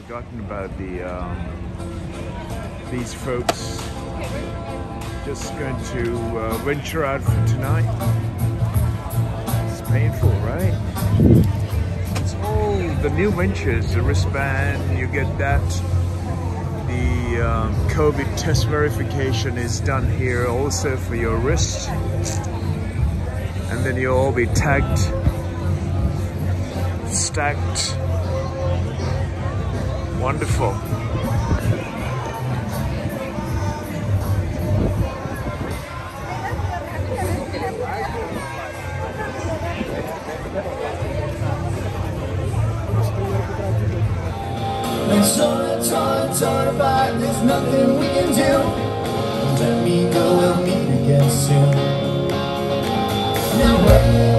forgotten about these folks. Just going to venture out for tonight. It's painful, right? It's all the new ventures, the wristband, you get that. The COVID test verification is done here also for your wrist. And then you'll all be tagged, stacked. Wonderful. It's torn apart, there's nothing we can do. Let me go, we'll meet again soon. Now